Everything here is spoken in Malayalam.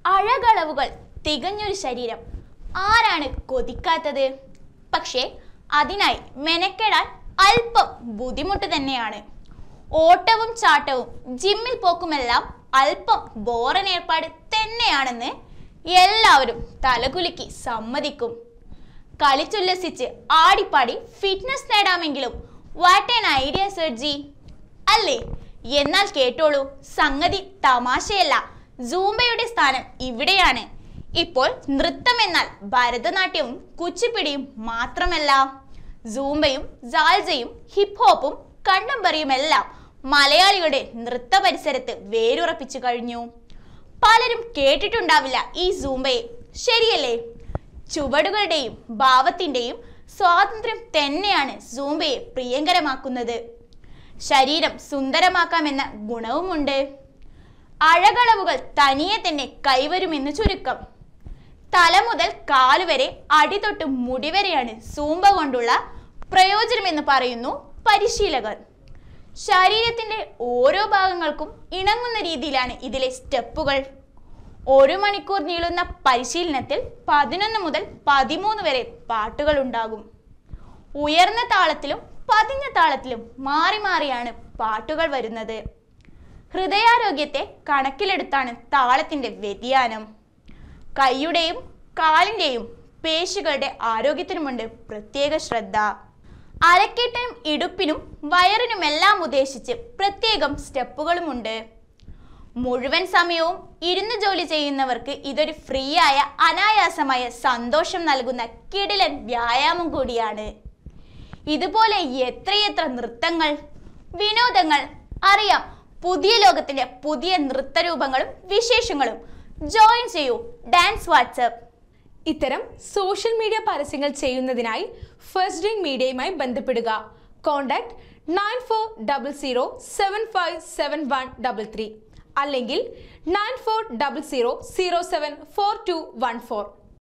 അഴകളവുകൾ തികഞ്ഞൊരു ശരീരം ആരാണ് കൊതിക്കാത്തത്? പക്ഷേ അതിനായി മെനക്കെടാൻ അല്പം ബുദ്ധിമുട്ട് തന്നെയാണ്. ഓട്ടവും ചാട്ടവും ജിമ്മിൽ പോക്കുമെല്ലാം അല്പം ബോറൻ ഏർപ്പാട് തന്നെയാണെന്ന് എല്ലാവരും തലകുലുക്കി സമ്മതിക്കും. കളിച്ചുല്ലസിച്ച് ആടിപ്പാടി ഫിറ്റ്നസ് നേടാമെങ്കിലും വാട്ട് ആൻ ഐഡിയ സർജി അല്ലേ? എന്നാൽ കേട്ടോളൂ, സംഗതി തമാശയല്ല. സൂംബയുടെ സ്ഥാനം ഇവിടെയാണ്. ഇപ്പോൾ നൃത്തം എന്നാൽ ഭരതനാട്യവും കുച്ചിപ്പിടിയും മാത്രമല്ല, സൂംബയും സാൽസയും ഹിപ്പ് ഹോപ്പും കണ്ടംപറിയുമെല്ലാം മലയാളികളുടെ നൃത്ത പരിസരത്ത് വേരുറപ്പിച്ചു കഴിഞ്ഞു. പലരും കേട്ടിട്ടുണ്ടാവില്ല ഈ സൂംബയെ, ശരിയല്ലേ? ചുവടുകളുടെയും ഭാവത്തിന്റെയും സ്വാതന്ത്ര്യം തന്നെയാണ് സൂംബയെ പ്രിയങ്കരമാക്കുന്നത്. ശരീരം സുന്ദരമാക്കാമെന്ന ഗുണവുമുണ്ട്. അഴകളവുകൾ തനിയെ തന്നെ കൈവരുമെന്ന് ചുരുക്കം. തല മുതൽ കാലുവരെ അടിതൊട്ട് മുടിവരെയാണ് സൂംബ കൊണ്ടുള്ള പ്രയോജനമെന്ന് പറയുന്നു പരിശീലകർ. ശരീരത്തിന്റെ ഓരോ ഭാഗങ്ങൾക്കും ഇണങ്ങുന്ന രീതിയിലാണ് ഇതിലെ സ്റ്റെപ്പുകൾ. 1 മണിക്കൂർ നീളുന്ന പരിശീലനത്തിൽ 11 മുതൽ 13 വരെ പാട്ടുകൾ ഉണ്ടാകും. ഉയർന്ന താളത്തിലും പതിഞ്ഞ താളത്തിലും മാറി മാറിയാണ് പാട്ടുകൾ വരുന്നത്. ഹൃദയാരോഗ്യത്തെ കണക്കിലെടുത്താണ് താളത്തിന്റെ വ്യതിയാനം. കൈയുടെയും കാലിന്റെയും പേശികളുടെ ആരോഗ്യത്തിനുമുണ്ട് പ്രത്യേക ശ്രദ്ധ. അരക്കെട്ടിനും ഇടുപ്പിനും വയറിനുമെല്ലാം ഉദ്ദേശിച്ച് പ്രത്യേകം സ്റ്റെപ്പുകളുമുണ്ട്. മുഴുവൻ സമയവും ഇരുന്ന് ജോലി ചെയ്യുന്നവർക്ക് ഇതൊരു ഫ്രീ ആയ അനായാസമായ സന്തോഷം നൽകുന്ന കിടിലൻ വ്യായാമം കൂടിയാണ്. ഇതുപോലെ എത്രയെത്ര നൃത്തങ്ങൾ, വിനോദങ്ങൾ അറിയാം. പുതിയ ലോകത്തിന്റെ പുതിയ നൃത്തരൂപങ്ങളും വിശേഷങ്ങളും ജോയിൻ ചെയ്യൂ ഡാൻസ് വാട്സ്ആപ്പ്. ഇത്തരം സോഷ്യൽ മീഡിയ പരസ്യങ്ങൾ ചെയ്യുന്നതിനായി ഫസ്റ്റ് ഡ്രിങ്ക് മീഡിയയുമായി ബന്ധപ്പെടുക. കോൺടാക്ട് 9400757133 അല്ലെങ്കിൽ 9400074214.